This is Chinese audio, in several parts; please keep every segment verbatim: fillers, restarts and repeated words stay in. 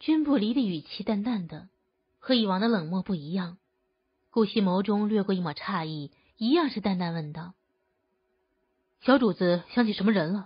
君不离的语气淡淡的，和以往的冷漠不一样。顾惜眸中掠过一抹诧异，一样是淡淡问道：小主子想起什么人了？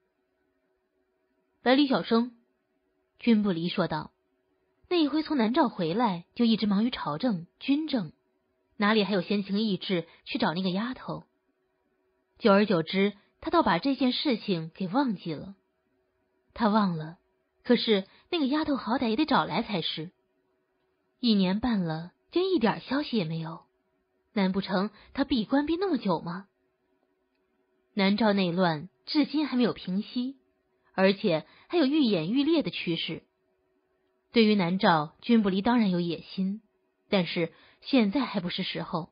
百里小生。君不离说道，那一回从南诏回来就一直忙于朝政军政，哪里还有闲情逸致去找那个丫头？久而久之，他倒把这件事情给忘记了。他忘了，可是那个丫头好歹也得找来才是。一年半了，竟一点消息也没有，难不成他闭关闭那么久吗？南诏内乱至今还没有平息，而且还有愈演愈烈的趋势。对于南诏，君不离当然有野心，但是现在还不是时候。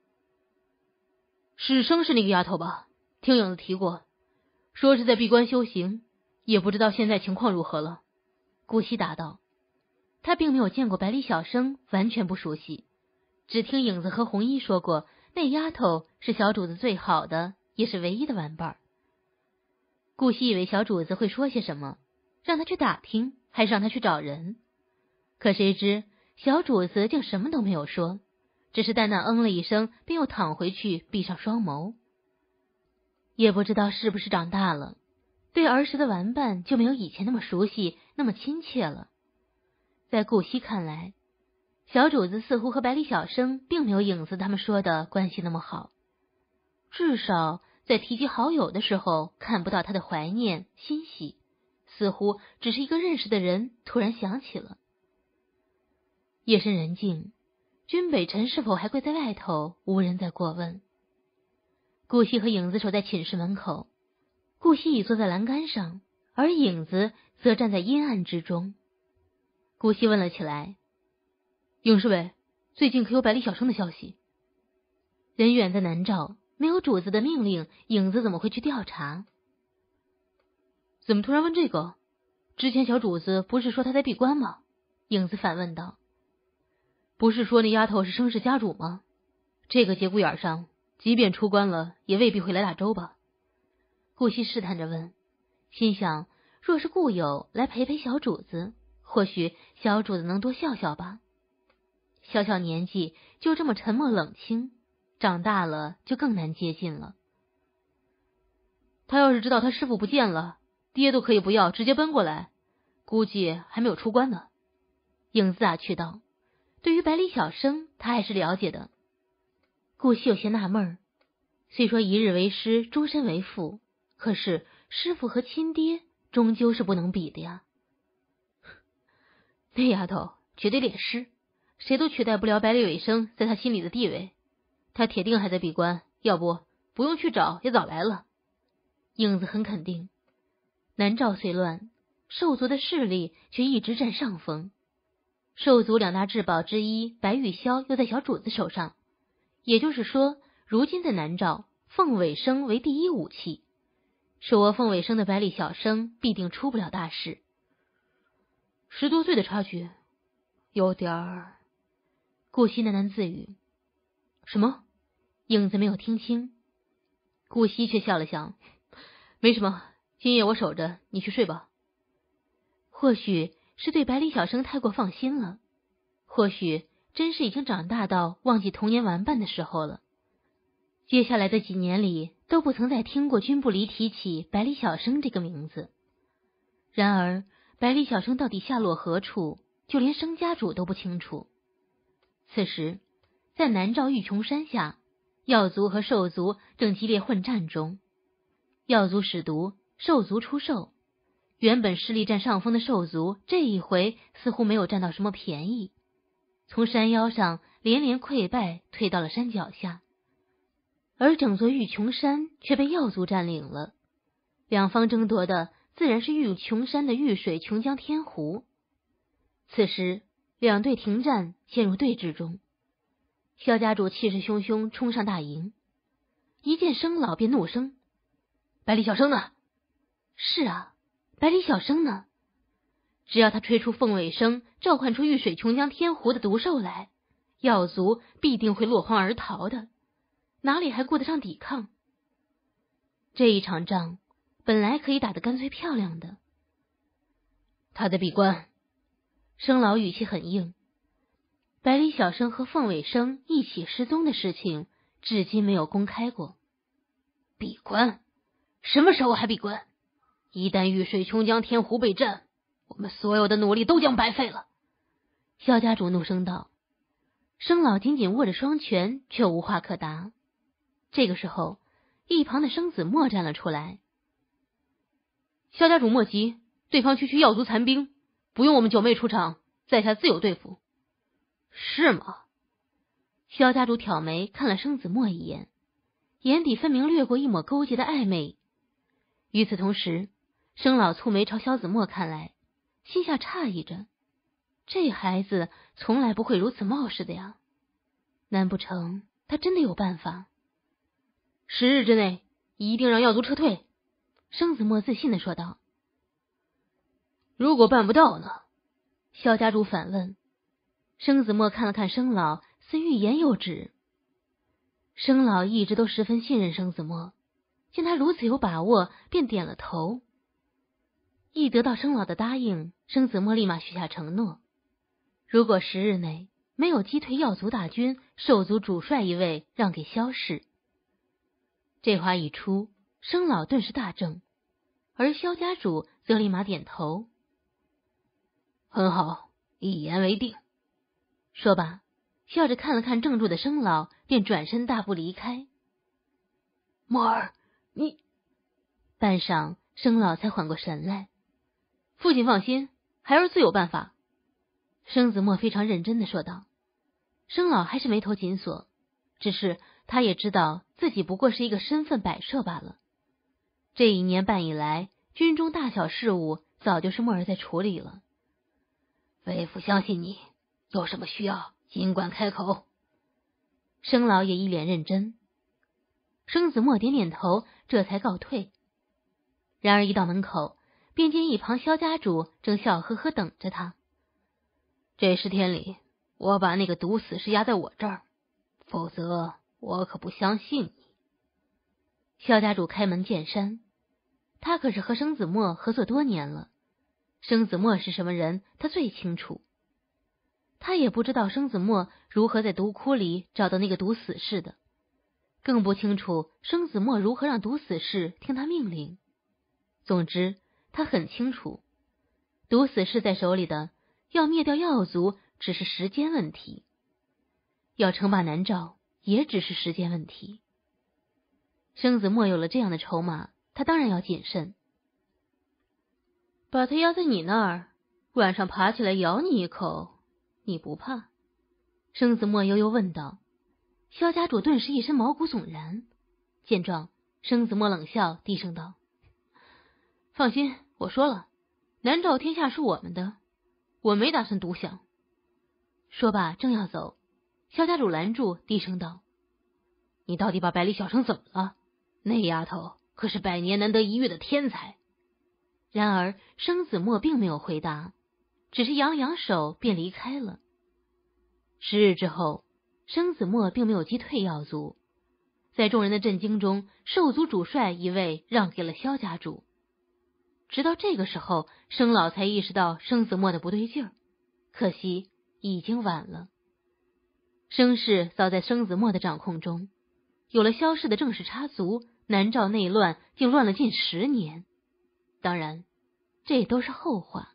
史生是那个丫头吧？听影子提过，说是在闭关修行，也不知道现在情况如何了。顾惜答道，他并没有见过百里小生，完全不熟悉，只听影子和红衣说过，那丫头是小主子最好的，也是唯一的玩伴。顾惜以为小主子会说些什么，让他去打听，还是让他去找人。可谁知小主子竟什么都没有说，只是淡淡嗯了一声，便又躺回去，闭上双眸。也不知道是不是长大了，对儿时的玩伴就没有以前那么熟悉，那么亲切了。在顾惜看来，小主子似乎和百里小生并没有影子他们说的关系那么好，至少在提及好友的时候，看不到他的怀念欣喜，似乎只是一个认识的人突然想起了。夜深人静，君北辰是否还跪在外头，无人再过问。顾惜和影子守在寝室门口，顾惜已坐在栏杆上，而影子则站在阴暗之中。顾惜问了起来：影侍卫，最近可有百里小生的消息？人远在南诏，没有主子的命令，影子怎么会去调查？怎么突然问这个？之前小主子不是说他在闭关吗？影子反问道。不是说那丫头是生氏家主吗？这个节骨眼上，即便出关了，也未必会来大周吧？顾惜试探着问，心想若是故友来陪陪小主子，或许小主子能多笑笑吧。小小年纪就这么沉默冷清，长大了就更难接近了。他要是知道他师父不见了，爹都可以不要，直接奔过来，估计还没有出关呢。影子打趣道，对于百里小生他还是了解的。顾惜有些纳闷儿，虽说一日为师，终身为父，可是师父和亲爹终究是不能比的呀。那丫头绝对劣势，谁都取代不了百里尾生在他心里的地位。他铁定还在闭关，要不不用去找也早来了。影子很肯定。南诏虽乱，兽族的势力却一直占上风。兽族两大至宝之一白玉箫又在小主子手上，也就是说，如今在南诏，凤尾生为第一武器，手握凤尾生的百里小生必定出不了大事。十多岁的差距，有点儿。顾惜喃喃自语。什么？影子没有听清。顾惜却笑了笑，没什么，今夜我守着，你去睡吧。或许是对百里小生太过放心了，或许真是已经长大到忘记童年玩伴的时候了。接下来的几年里，都不曾再听过君不离提起百里小生这个名字。然而百里小生到底下落何处，就连生家主都不清楚。此时在南诏玉琼山下，药族和兽族正激烈混战中。药族使毒，兽族出兽。原本势力占上风的兽族，这一回似乎没有占到什么便宜，从山腰上连连溃败，退到了山脚下。而整座玉琼山却被药族占领了，两方争夺的自然是玉琼山的玉水琼江天湖。此时两队停战，陷入对峙中。萧家主气势汹汹冲上大营，一见生老便怒声：百里小生呢？是啊，百里小生呢？只要他吹出凤尾声，召唤出玉水琼江天湖的毒兽来，药族必定会落荒而逃的，哪里还顾得上抵抗？这一场仗本来可以打得干脆漂亮的。他在闭关。 生老语气很硬。百里小生和凤尾生一起失踪的事情，至今没有公开过。闭关？什么时候还闭关？一旦玉水琼江天湖被占，我们所有的努力都将白费了。萧家主怒声道。生老紧紧握着双拳，却无话可答。这个时候，一旁的生子墨站了出来。萧家主莫急，对方区区药族残兵，不用我们九妹出场，在下自有对付。是吗？萧家主挑眉看了生子墨一眼，眼底分明掠过一抹勾结的暧昧。与此同时，生老蹙眉朝萧子墨看来，心下诧异着，这孩子从来不会如此冒失的呀，难不成他真的有办法？十日之内一定让药族撤退，生子墨自信地说道。如果办不到呢？萧家主反问。生子墨看了看生老，似欲言又止。生老一直都十分信任生子墨，见他如此有把握，便点了头。一得到生老的答应，生子墨立马许下承诺，如果十日内没有击退药族大军，兽族主帅一位让给萧氏。这话一出，生老顿时大怔，而萧家主则立马点头。很好，一言为定。说罢，笑着看了看怔住的生老，便转身大步离开。墨儿，你……半晌，生老才缓过神来。父亲放心，孩儿自有办法。生子墨非常认真地说道。生老还是眉头紧锁，只是他也知道自己不过是一个身份摆设罢了。这一年半以来，军中大小事务早就是墨儿在处理了。为父相信你，有什么需要尽管开口。生老也一脸认真。生子墨点点头，这才告退。然而一到门口，便见一旁萧家主正笑呵呵等着他。这十天里，我把那个毒死士压在我这儿，否则我可不相信你。萧家主开门见山，他可是和生子墨合作多年了，生子墨是什么人，他最清楚。他也不知道生子墨如何在毒窟里找到那个毒死士的，更不清楚生子墨如何让毒死士听他命令。总之，他很清楚，毒死士在手里的，要灭掉药族只是时间问题，要称霸南诏也只是时间问题。生子墨有了这样的筹码，他当然要谨慎。把他压在你那儿，晚上爬起来咬你一口，你不怕？生子墨悠悠问道。萧家主顿时一身毛骨悚然。见状，生子墨冷笑，低声道：放心，我说了，南诏天下是我们的，我没打算独享。说罢正要走，萧家主拦住，低声道：你到底把百里小生怎么了？那丫头可是百年难得一遇的天才。然而生子墨并没有回答，只是扬了扬手便离开了。十日之后，生子墨并没有击退药族，在众人的震惊中，兽族主帅一位让给了萧家主。直到这个时候，生老才意识到生子墨的不对劲儿，可惜已经晚了。生氏早在生子墨的掌控中，有了萧氏的正式插足，南诏内乱竟乱了近十年。当然，这都是后话。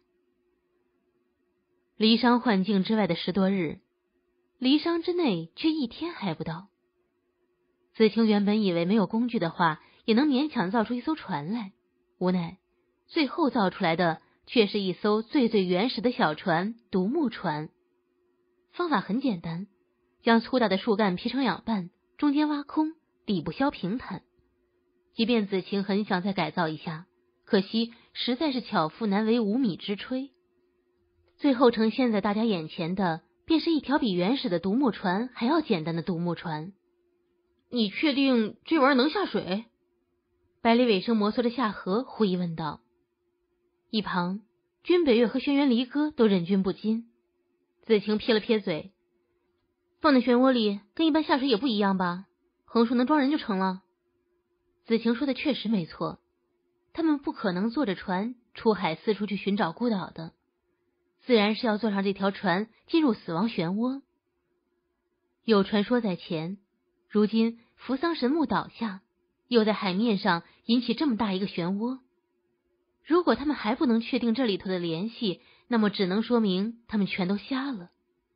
离殇幻境之外的十多日，离殇之内却一天还不到。子清原本以为没有工具的话，也能勉强造出一艘船来，无奈最后造出来的却是一艘最最原始的小船——独木船。方法很简单，将粗大的树干劈成两半，中间挖空，底部削平坦。即便子清很想再改造一下，可惜实在是巧妇难为无米之炊。最后呈现在大家眼前的，便是一条比原始的独木船还要简单的独木船。你确定这玩意儿能下水？百里尾生摩挲着下颌，狐疑问道。一旁，君北月和轩辕离歌都忍俊不禁。子清撇了撇嘴，放在漩涡里跟一般下水也不一样吧，横竖能装人就成了。子清说的确实没错，他们不可能坐着船出海四处去寻找孤岛的。 自然是要坐上这条船进入死亡漩涡。有传说在前，如今扶桑神木倒下，又在海面上引起这么大一个漩涡。如果他们还不能确定这里头的联系，那么只能说明他们全都瞎了。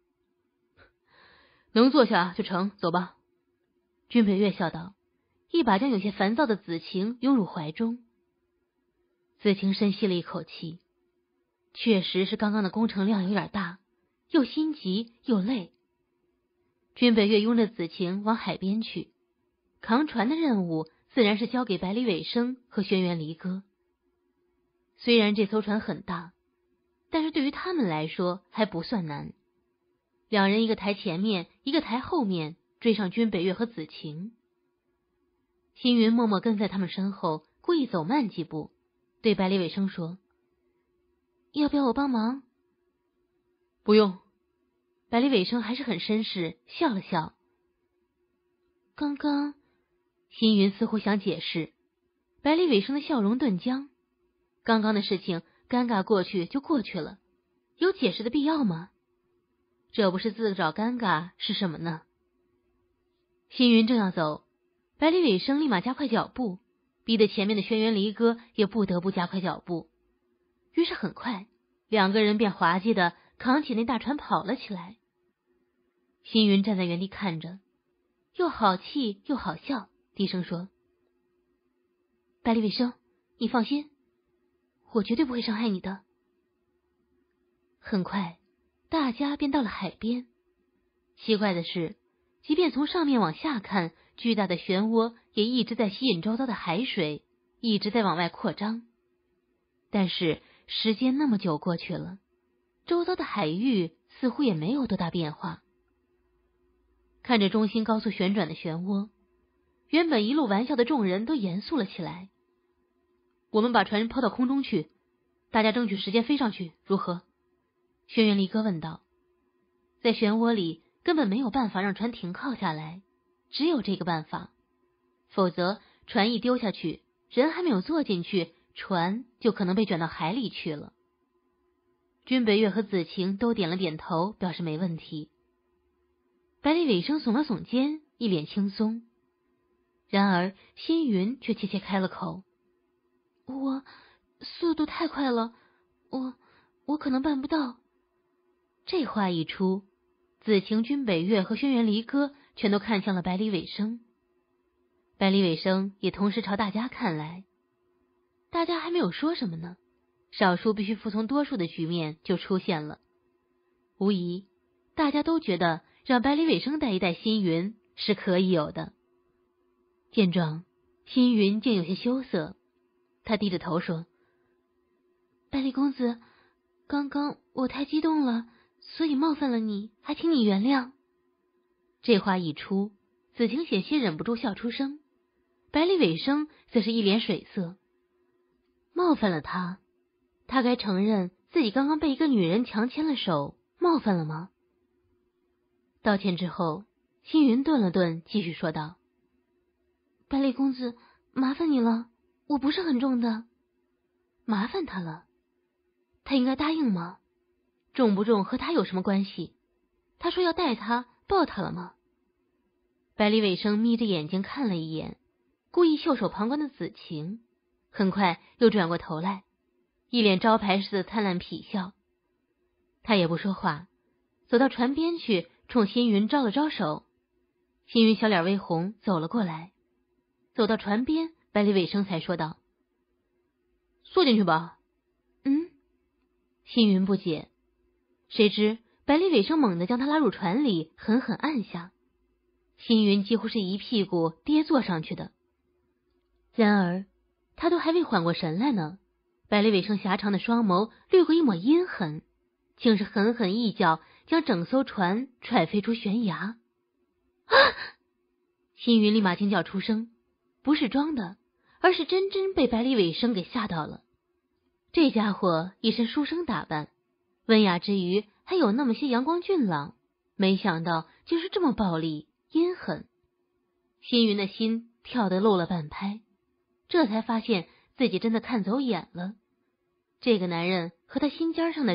能坐下就成，走吧。君北月笑道，一把将有些烦躁的子晴拥入怀中。子晴深吸了一口气，确实是刚刚的工程量有点大，又心急又累。君北月拥着子晴往海边去，扛船的任务自然是交给百里尾生和轩辕离歌。虽然这艘船很大，但是对于他们来说还不算难。两人一个抬前面，一个抬后面，追上君北月和子晴。星云默默跟在他们身后，故意走慢几步，对百里尾生说：“要不要我帮忙？”不用。百里尾生还是很绅士，笑了笑。刚刚，星云似乎想解释，百里尾生的笑容顿僵。刚刚的事情尴尬过去就过去了，有解释的必要吗？这不是自找尴尬是什么呢？星云正要走，百里尾生立马加快脚步，逼得前面的轩辕离歌也不得不加快脚步。于是很快，两个人便滑稽的扛起那大船跑了起来。星云站在原地看着，又好气又好笑，低声说：“百里尾生，你放心，我绝对不会伤害你的。”很快，大家便到了海边。奇怪的是，即便从上面往下看，巨大的漩涡也一直在吸引周遭的海水，一直在往外扩张。但是时间那么久过去了，周遭的海域似乎也没有多大变化。看着中心高速旋转的漩涡，原本一路玩笑的众人都严肃了起来。我们把船抛到空中去，大家争取时间飞上去，如何？轩辕离歌问道。在漩涡里根本没有办法让船停靠下来，只有这个办法，否则船一丢下去，人还没有坐进去，船就可能被卷到海里去了。君北月和子晴都点了点头，表示没问题。百里尾生耸了耸肩，一脸轻松。然而星云却怯怯开了口：“我速度太快了，我我可能办不到。”这话一出，子晴、君北月和轩辕离歌全都看向了百里尾生。百里尾生也同时朝大家看来。大家还没有说什么呢，少数必须服从多数的局面就出现了。无疑，大家都觉得让百里尾生带一带星云是可以有的。见状，星云竟有些羞涩，他低着头说：“百里公子，刚刚我太激动了，所以冒犯了你，还请你原谅。”这话一出，子晴险些忍不住笑出声，百里尾生则是一脸水色。冒犯了他，他该承认自己刚刚被一个女人强牵了手，冒犯了吗？道歉之后，星云顿了顿，继续说道：“百里公子，麻烦你了，我不是很重的。”麻烦他了？他应该答应吗？重不重和他有什么关系？他说要带他抱他了吗？百里尾生眯着眼睛看了一眼，故意袖手旁观的子晴，很快又转过头来，一脸招牌式的灿烂痞笑。他也不说话，走到船边去，冲星云招了招手。星云小脸微红，走了过来。走到船边，百里尾生才说道：“坐进去吧。”嗯？星云不解，谁知百里尾生猛地将他拉入船里，狠狠按下。星云几乎是一屁股跌坐上去的。然而他都还未缓过神来呢，百里尾生狭长的双眸掠过一抹阴狠，竟是狠狠一脚将整艘船踹飞出悬崖。啊！星云立马惊叫出声，不是装的，而是真真被百里尾生给吓到了。这家伙一身书生打扮，文雅之余还有那么些阳光俊朗，没想到竟是这么暴力阴狠。星云的心跳得漏了半拍，这才发现自己真的看走眼了。这个男人和他心尖上的人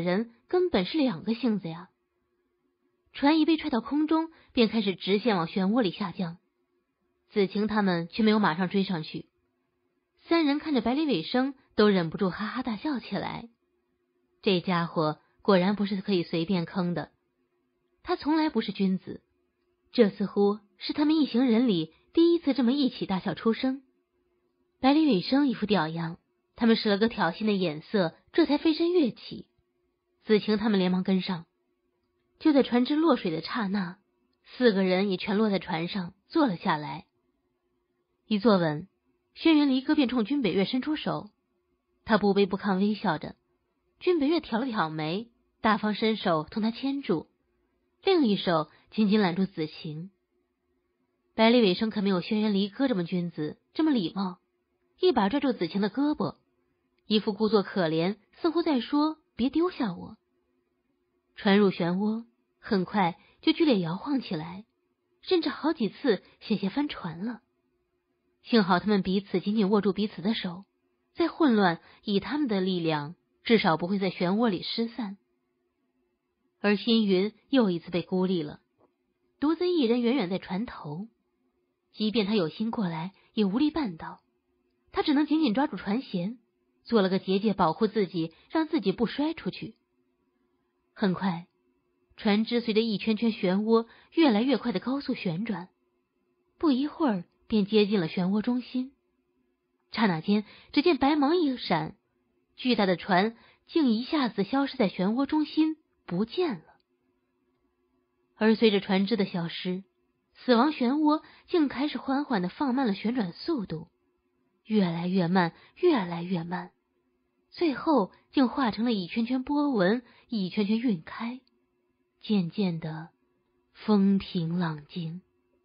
根本是两个性子呀。船一被踹到空中，便开始直线往漩涡里下降。子晴他们却没有马上追上去。三人看着百里尾生，都忍不住哈哈大笑起来。这家伙果然不是可以随便坑的，他从来不是君子，这似乎是他们一行人里第一次这么一起大笑出声。百里尾生一副屌样，他们使了个挑衅的眼色，这才飞身跃起。子晴他们连忙跟上。就在船只落水的刹那，四个人也全落在船上坐了下来。一坐稳，轩辕离歌便冲君北月伸出手，他不卑不亢微笑着。君北月挑了挑眉，大方伸手同他牵住，另一手紧紧揽住子晴。百里尾生可没有轩辕离歌这么君子，这么礼貌，一把拽住子晴的胳膊，一副故作可怜，似乎在说别丢下我。船入漩涡，很快就剧烈摇晃起来，甚至好几次险些翻船了。幸好他们彼此紧紧握住彼此的手，再混乱，以他们的力量至少不会在漩涡里失散。而星云又一次被孤立了，独自一人远远在船头，即便他有心过来，也无力办到。他只能紧紧抓住船舷，做了个结界保护自己，让自己不摔出去。很快，船只随着一圈圈漩涡越来越快的高速旋转，不一会儿便接近了漩涡中心。刹那间，只见白芒一闪，巨大的船竟一下子消失在漩涡中心，不见了。而随着船只的消失，死亡漩涡竟开始缓缓地放慢了旋转速度，越来越慢，越来越慢，最后竟化成了一圈圈波纹，一圈圈晕开，渐渐的风平浪静。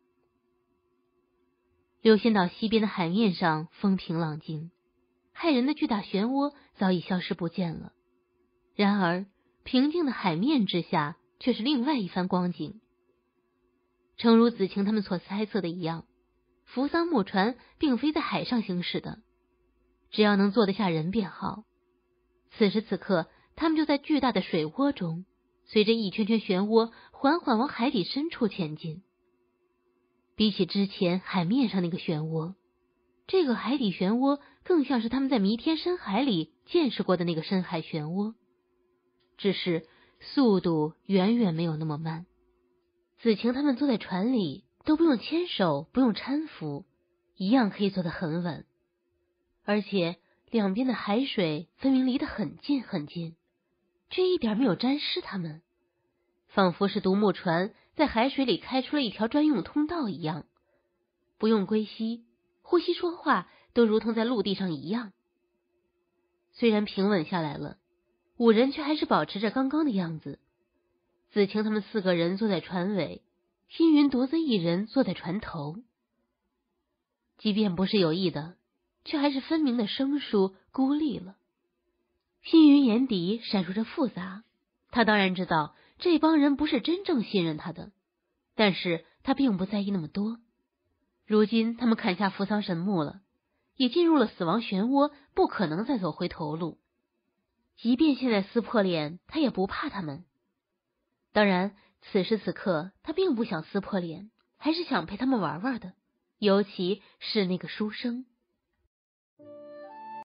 流仙岛西边的海面上风平浪静，骇人的巨大漩涡早已消失不见了。然而平静的海面之下却是另外一番光景。诚如子晴他们所猜测的一样，扶桑木船并非在海上行驶的，只要能坐得下人便好。此时此刻，他们就在巨大的水涡中，随着一圈圈漩涡缓缓往海底深处前进。比起之前海面上那个漩涡，这个海底漩涡更像是他们在弥天深海里见识过的那个深海漩涡，只是速度远远没有那么慢。子晴他们坐在船里都不用牵手，不用搀扶，一样可以坐得很稳，而且两边的海水分明离得很近很近，却一点没有沾湿他们，仿佛是独木船在海水里开出了一条专用通道一样，不用归息，呼吸说话都如同在陆地上一样。虽然平稳下来了，五人却还是保持着刚刚的样子。子晴他们四个人坐在船尾，星云独自一人坐在船头。即便不是有意的，却还是分明的生疏孤立了。星云眼底闪烁着复杂，他当然知道这帮人不是真正信任他的，但是他并不在意那么多。如今他们砍下扶桑神木了，也进入了死亡漩涡，不可能再走回头路。即便现在撕破脸，他也不怕他们。当然，此时此刻他并不想撕破脸，还是想陪他们玩玩的，尤其是那个书生。